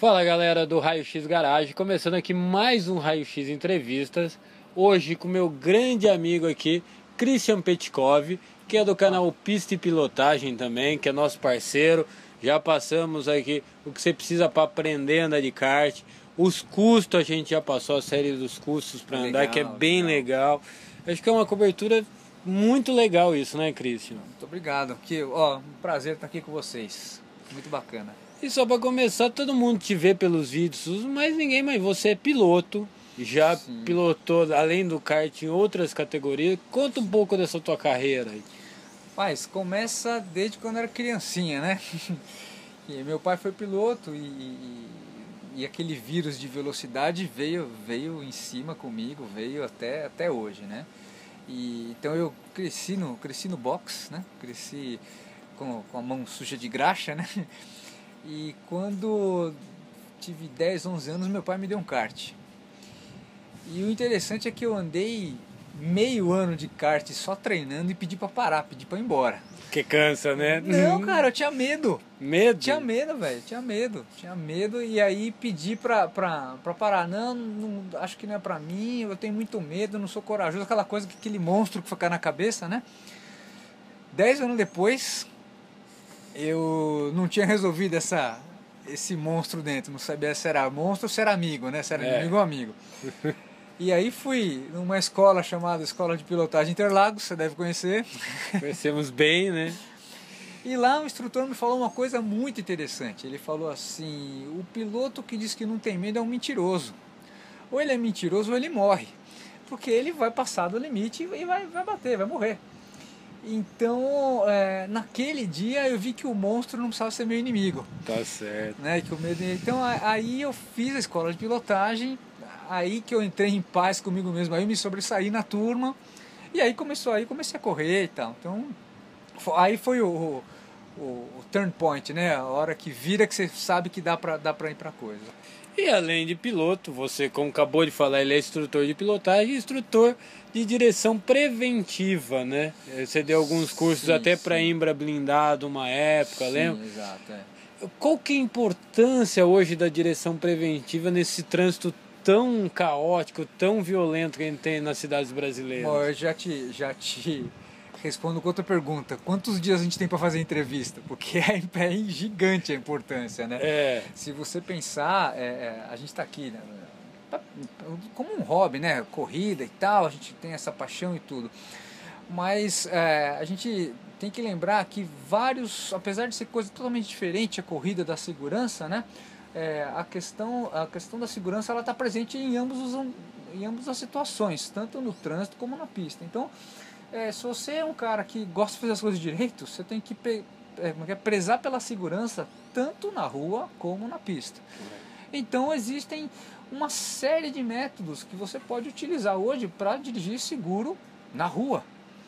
Fala galera do Raio X Garage, começando aqui mais um Raio X Entrevistas. Hoje com meu grande amigo aqui, Christian Petkov, que é do canal Pista e Pilotagem também, que é nosso parceiro. Já passamos aqui o que você precisa para aprender a andar de kart. Os custos, a gente já passou a série dos custos para andar, que é bem legal. Acho que é uma cobertura muito legal isso, né, Christian? Muito obrigado. Um prazer estar aqui com vocês. Muito bacana. E só para começar, todo mundo te vê pelos vídeos, mas ninguém mais. Você é piloto, já Sim. Pilotou além do kart em outras categorias. Conta um pouco dessa tua carreira aí. Mas começa desde quando eu era criancinha, né? E meu pai foi piloto e aquele vírus de velocidade veio em cima comigo, veio até hoje, né? Então eu cresci no box, né? Cresci com a mão suja de graxa, né? E quando tive 10, 11 anos, meu pai me deu um kart. E o interessante é que eu andei meio ano de kart só treinando e pedi pra parar, pedi pra ir embora. Que cansa, né? Não, cara, eu tinha medo. Medo? Tinha medo, velho, tinha medo. E aí pedi pra parar. Não, acho que não é pra mim, eu tenho muito medo, não sou corajoso. Aquela coisa, aquele monstro que fica na cabeça, né? 10 anos depois, eu não tinha resolvido esse monstro dentro. Não sabia se era monstro ou se era amigo, né? Se era inimigo ou amigo. E aí fui numa escola chamada Escola de Pilotagem Interlagos, você deve conhecer. Conhecemos bem, né? E lá o instrutor me falou uma coisa muito interessante. Ele falou assim: o piloto que diz que não tem medo é um mentiroso. Ou ele é mentiroso ou ele morre. Porque ele vai passar do limite e vai bater, vai morrer. Então, naquele dia eu vi que o monstro não precisava ser meu inimigo. Tá certo. Né? Que o medo... Então aí eu fiz a escola de pilotagem, aí que eu entrei em paz comigo mesmo, aí eu me sobressaí na turma, e aí comecei a correr e tal. Então, aí foi o turn point, né? A hora que vira que você sabe que dá pra ir pra coisa. E além de piloto, você, como acabou de falar, ele é instrutor de pilotagem e instrutor de direção preventiva, né? Você deu alguns cursos até para Imbra blindado uma época, lembra? Exato, Qual que é a importância hoje da direção preventiva nesse trânsito tão caótico, tão violento que a gente tem nas cidades brasileiras? Bom, eu já te respondo com outra pergunta. Quantos dias a gente tem para fazer entrevista? Porque é gigante a importância, né? Se você pensar, a gente está aqui, né? Como um hobby, né? Corrida e tal, a gente tem essa paixão e tudo. Mas a gente tem que lembrar que apesar de ser coisa totalmente diferente, a corrida da segurança, né? A questão da segurança ela está presente em ambas as situações, tanto no trânsito como na pista. Então, se você é um cara que gosta de fazer as coisas direito, você tem que prezar pela segurança tanto na rua como na pista. Então existem uma série de métodos que você pode utilizar hoje para dirigir seguro na rua.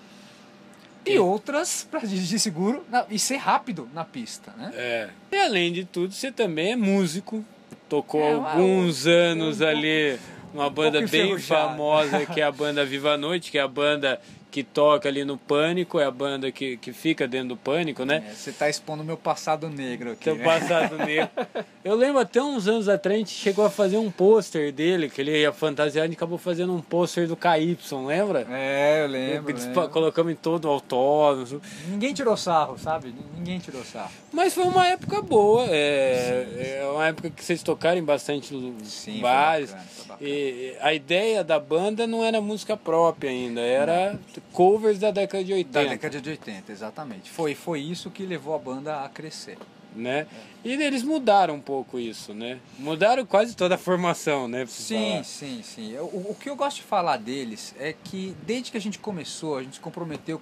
E outras para dirigir seguro e ser rápido na pista, né? E além de tudo, você também é músico. Tocou alguns anos ali numa banda bem famosa, que é a banda Viva a Noite, que é a banda que toca ali no Pânico, é a banda que fica dentro do Pânico, né? Você está expondo o meu passado negro aqui. Teu passado negro. Eu lembro até uns anos atrás, a gente chegou a fazer um pôster dele, que ele ia fantasiar, a gente acabou fazendo um pôster do KY, lembra? Eu lembro. Colocamos em todo o autódromo. Ninguém tirou sarro, sabe? Ninguém tirou sarro. Mas foi uma época boa, uma época que vocês tocaram em bastante bares. Foi bacana. E a ideia da banda não era música própria ainda, era covers da década de 80. Da década de 80, exatamente. Foi isso que levou a banda a crescer. Né? E eles mudaram um pouco isso, né? Mudaram quase toda a formação, né? Sim. O que eu gosto de falar deles é que desde que a gente começou, a gente se comprometeu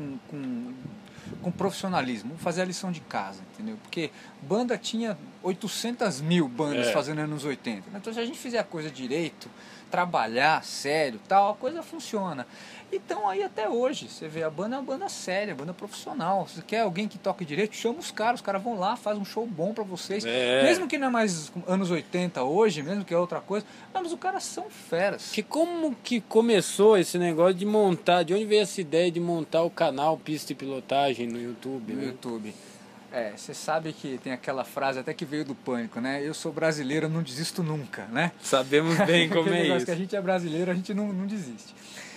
com profissionalismo, fazer a lição de casa, entendeu? Porque banda tinha 800 mil bandas fazendo anos 80. Então se a gente fizer a coisa direito, trabalhar sério, tal, a coisa funciona. Então aí até hoje, você vê, a banda é uma banda séria, banda profissional. Se quer alguém que toque direito, chama os caras vão lá, faz um show bom pra vocês. Mesmo que não é mais anos 80 hoje, mesmo que é outra coisa, mas os caras são feras. Como que começou esse negócio de montar, de onde veio essa ideia de montar o canal Pista e Pilotagem no YouTube? No YouTube. Você sabe que tem aquela frase até que veio do Pânico, né? Eu sou brasileiro, eu não desisto nunca, né? Sabemos bem como é isso. Que a gente é brasileiro, a gente não desiste.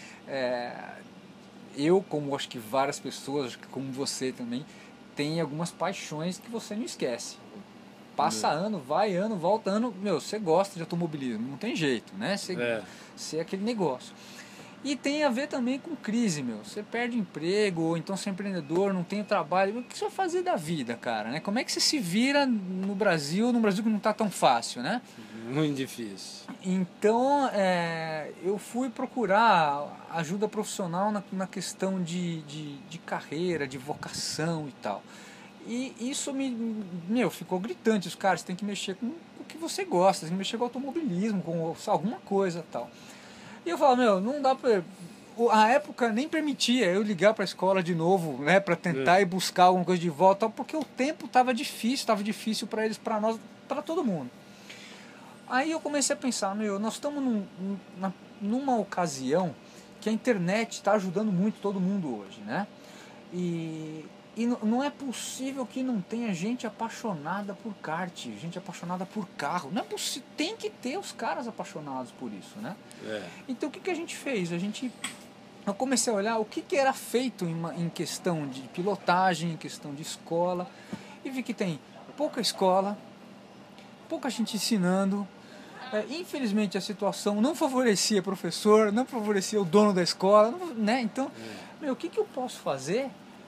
Eu, como acho que várias pessoas, como você também, tem algumas paixões que você não esquece. Passa ano, vai ano, volta ano, você gosta de automobilismo, não tem jeito, né? Você é aquele negócio. E tem a ver também com crise, você perde emprego, ou então você é empreendedor, não tem trabalho, o que você vai fazer da vida, cara, né? Como é que você se vira no Brasil que não está tão fácil, né? Muito difícil. Então, eu fui procurar ajuda profissional na questão de carreira, de vocação e tal. E isso ficou gritante, os caras têm que mexer com o que você gosta, tem que mexer com automobilismo, com alguma coisa e tal. E eu falo, não dá pra... A época nem permitia eu ligar pra escola de novo, né, pra tentar ir buscar alguma coisa de volta, porque o tempo tava difícil pra eles, pra nós, pra todo mundo. Aí eu comecei a pensar, nós estamos numa ocasião que a internet está ajudando muito todo mundo hoje, né? E não é possível que não tenha gente apaixonada por kart, gente apaixonada por carro. Não é possível, tem que ter os caras apaixonados por isso, né? Então o que a gente fez? Eu comecei a olhar o que era feito em questão de pilotagem, em questão de escola, e vi que tem pouca escola, pouca gente ensinando. Infelizmente a situação não favorecia o professor, não favorecia o dono da escola, né? Então, o que eu posso fazer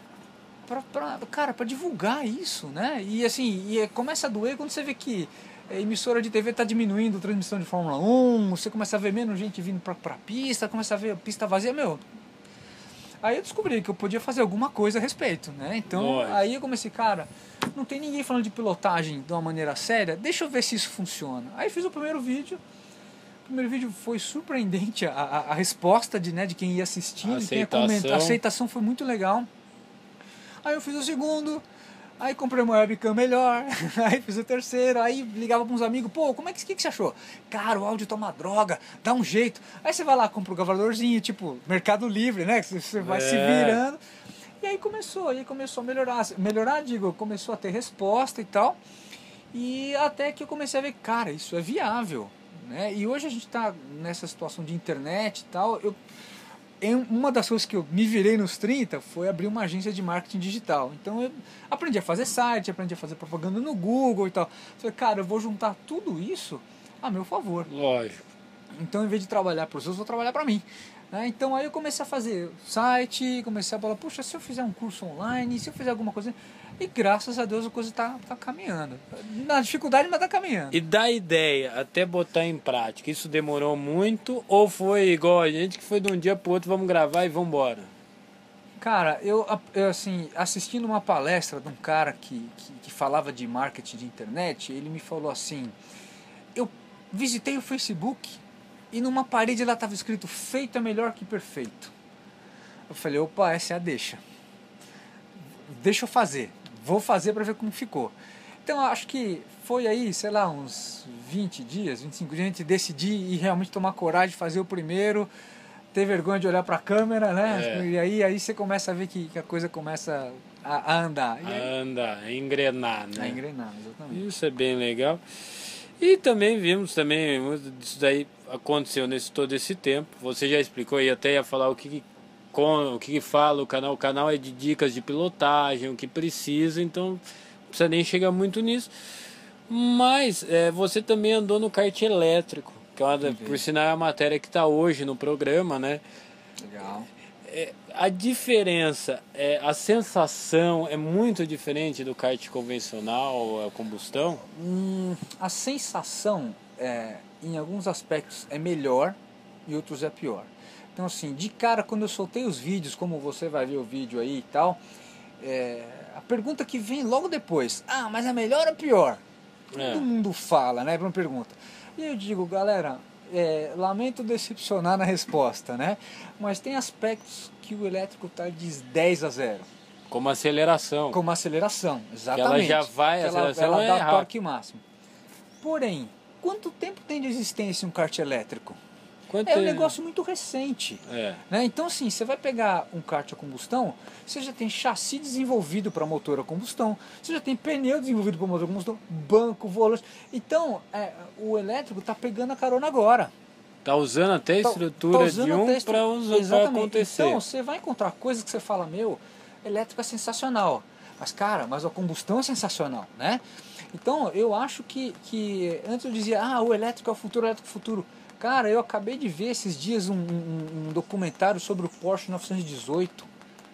para divulgar isso, né? E assim, começa a doer quando você vê que a emissora de TV está diminuindo a transmissão de Fórmula 1, você começa a ver menos gente vindo para a pista, começa a ver a pista vazia, Aí eu descobri que eu podia fazer alguma coisa a respeito, né? Então, aí eu comecei, não tem ninguém falando de pilotagem de uma maneira séria, deixa eu ver se isso funciona. Aí fiz o primeiro vídeo. O primeiro vídeo foi surpreendente, a resposta de quem ia assistir, a aceitação foi muito legal. Aí eu fiz o segundo, aí comprei uma webcam melhor, aí fiz o terceiro, aí ligava para uns amigos, como é que você achou? Cara, o áudio tá uma droga, dá um jeito. Aí você vai lá, compra um gravadorzinho, tipo Mercado Livre, né? Você vai se virando. E aí começou a melhorar, começou a ter resposta e tal. E até que eu comecei a ver, isso é viável, né? E hoje a gente tá nessa situação de internet e tal, uma das coisas que eu me virei nos 30 foi abrir uma agência de marketing digital. Então eu aprendi a fazer site, aprendi a fazer propaganda no Google e tal. Falei, eu vou juntar tudo isso a meu favor. Lógico. Então, em vez de trabalhar para os outros, eu vou trabalhar para mim. Então aí eu comecei a fazer site, comecei a falar, puxa, se eu fizer um curso online, se eu fizer alguma coisa... E graças a Deus a coisa tá caminhando. Na dificuldade, mas tá caminhando. E da ideia até botar em prática, isso demorou muito ou foi igual a gente que foi de um dia pro outro, vamos gravar e vamos embora? Cara, eu assim, assistindo uma palestra de um cara que falava de marketing de internet, ele me falou assim, eu visitei o Facebook e numa parede lá estava escrito, feito é melhor que perfeito. Eu falei, opa, essa é a deixa eu fazer. Vou fazer para ver como ficou. Então acho que foi aí, sei lá, uns 20 dias, 25 dias, a gente decidir e realmente tomar coragem de fazer o primeiro, ter vergonha de olhar para a câmera, né? E aí você começa a ver que a coisa começa a andar. A engrenar, né? A engrenar, exatamente. Isso é bem legal. E também vimos, isso daí aconteceu todo esse tempo. Você já explicou e até ia falar o que fala o canal. O canal é de dicas de pilotagem, o que precisa, então não precisa nem chegar muito nisso. Mas você também andou no kart elétrico, que por sinal é a matéria que está hoje no programa, né? Legal. A diferença, a sensação é muito diferente do kart convencional, a combustão? A sensação, em alguns aspectos, é melhor e outros é pior. Então assim, de cara, quando eu soltei os vídeos, como você vai ver o vídeo aí e tal, a pergunta que vem logo depois, mas é melhor ou pior? Todo mundo fala, né? Uma pergunta. E eu digo, galera, lamento decepcionar na resposta, né? Mas tem aspectos que o elétrico está de 10 a 0. Como aceleração. Como aceleração, exatamente. Que ela já vai, a aceleração ela dá rápida. Torque máximo. Porém, quanto tempo tem de existência um kart elétrico? É um negócio muito recente. Né? Então, assim, você vai pegar um kart a combustão, você já tem chassi desenvolvido para motor a combustão, você já tem pneu desenvolvido para motor a combustão, banco, volante. Então, o elétrico está pegando a carona agora. Tá usando até a estrutura de um para acontecer. Então, você vai encontrar coisas que você fala, elétrico é sensacional. Mas, cara, a combustão é sensacional, né? Então, eu acho que antes eu dizia, o elétrico é o futuro, Cara, eu acabei de ver esses dias um documentário sobre o Porsche 918.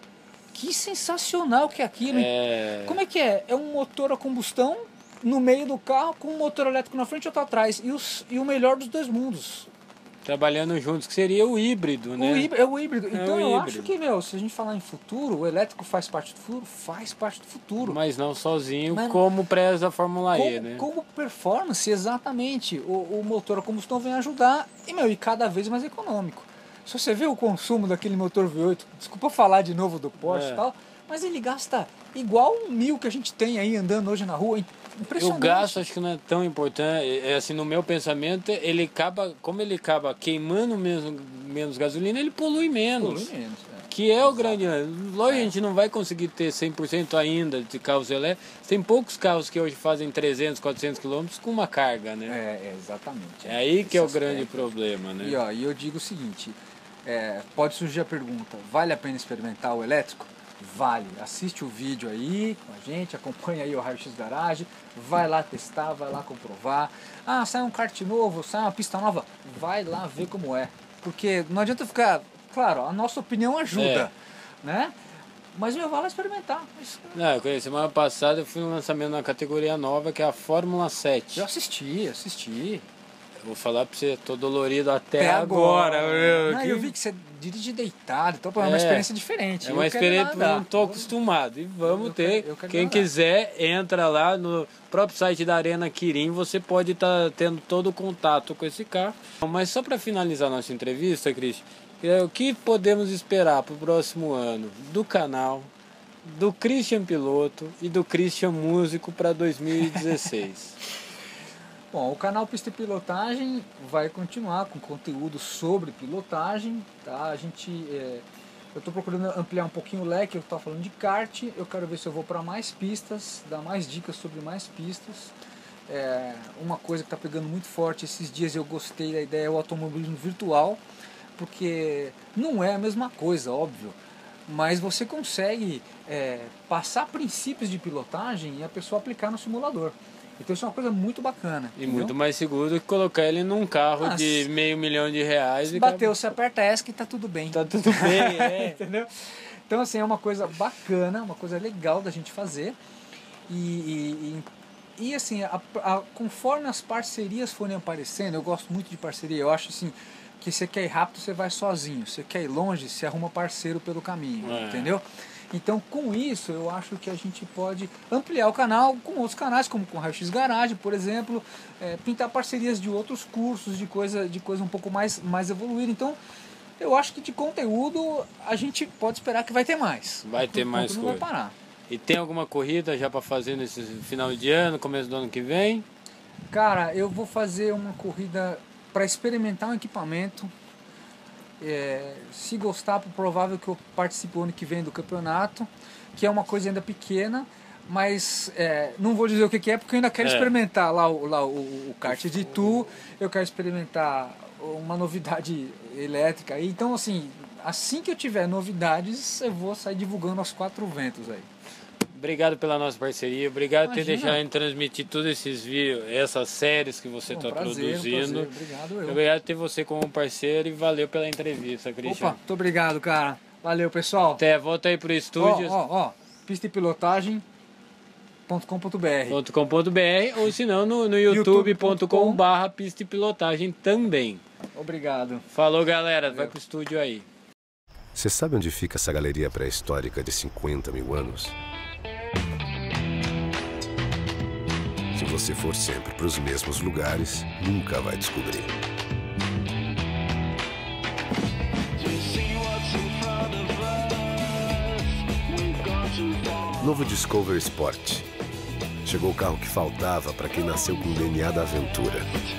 Que sensacional que é aquilo. Como é que é? É um motor a combustão no meio do carro com um motor elétrico na frente e outro atrás. E o melhor dos dois mundos. Trabalhando juntos, que seria o híbrido, né? O híbrido. Então eu acho que, se a gente falar em futuro, o elétrico faz parte do futuro? Faz parte do futuro. Mas não sozinho, como preza a Fórmula E, né? Como performance, exatamente. O motor a combustão vem ajudar e cada vez mais econômico. Se você vê o consumo daquele motor V8, desculpa falar de novo do Porsche e tal, mas ele gasta igual 1.000 que a gente tem aí andando hoje na rua. Impressionante. O gasto acho que não é tão importante, assim, no meu pensamento, como ele acaba queimando menos gasolina, ele polui menos. Que é o grande... Lógico, a gente não vai conseguir ter 100% ainda de carros elétricos. Tem poucos carros que hoje fazem 300, 400 km com uma carga, né? Exatamente. É aí que é o grande problema, né? E eu digo o seguinte, pode surgir a pergunta, vale a pena experimentar o elétrico? Vale, assiste o vídeo aí com a gente, acompanha aí o Raio X Garage, vai lá testar, vai lá comprovar. Sai um kart novo, sai uma pista nova, vai lá ver como é. Porque não adianta ficar... Claro, a nossa opinião ajuda, né? Mas eu vou lá experimentar. Semana passada eu fui no lançamento de uma categoria nova que é a Fórmula 7. Eu assisti. Vou falar pra você, tô dolorido até agora. Eu vi que você dirige deitado, então é uma experiência diferente. É uma experiência que eu não tô acostumado. E vamos ter. Quem quiser, entra lá no próprio site da Arena Quirim, você pode estar tendo todo o contato com esse carro. Mas só para finalizar nossa entrevista, Christian, o que podemos esperar para o próximo ano do canal, do Christian Piloto e do Christian Músico para 2016? Bom, o canal Pista e Pilotagem vai continuar com conteúdo sobre pilotagem, tá? Eu estou procurando ampliar um pouquinho o leque, eu estou falando de kart, eu quero ver se eu vou para mais pistas, dar mais dicas sobre mais pistas. Uma coisa que está pegando muito forte esses dias, eu gostei da ideia, é o automobilismo virtual, porque não é a mesma coisa, óbvio, mas você consegue passar princípios de pilotagem e a pessoa aplicar no simulador. Então isso é uma coisa muito bacana. E muito mais seguro do que colocar ele num carro de $500 mil. Se bateu, você aperta ESC e tá tudo bem. Tá tudo bem, entendeu? Então assim, é uma coisa bacana, uma coisa legal da gente fazer. E assim, conforme as parcerias forem aparecendo, eu gosto muito de parceria. Eu acho assim, que você quer ir rápido, você vai sozinho. Você quer ir longe, você arruma parceiro pelo caminho, entendeu? Então, com isso, eu acho que a gente pode ampliar o canal com outros canais, como com o Raio X Garage, por exemplo, pintar parcerias de outros cursos, de coisa um pouco mais evoluída. Então, eu acho que de conteúdo a gente pode esperar que vai ter mais. Vai ter mais coisa. Não vai parar. E tem alguma corrida já para fazer nesse final de ano, começo do ano que vem? Cara, eu vou fazer uma corrida para experimentar um equipamento. Se gostar, provável que eu participe o ano que vem do campeonato, que é uma coisa ainda pequena, mas não vou dizer o que é, porque eu ainda quero experimentar lá o kart de Itu, eu quero experimentar uma novidade elétrica. Então, assim que eu tiver novidades, eu vou sair divulgando aos 4 ventos aí. Obrigado pela nossa parceria, obrigado por ter deixado a gente transmitir todos esses vídeos, essas séries que você está produzindo. Obrigado, obrigado por ter você como parceiro e valeu pela entrevista, Christian. Opa, muito obrigado, cara. Valeu, pessoal. Até, volta aí pro estúdio. Pista e pilotagem. .com.br ou se não no youtube.com/pista e pilotagem também. Obrigado. Falou, galera, vai pro estúdio aí. Você sabe onde fica essa galeria pré-histórica de 50 mil anos? Se você for sempre para os mesmos lugares, nunca vai descobrir. Novo Discovery Sport. Chegou o carro que faltava para quem nasceu com o DNA da aventura.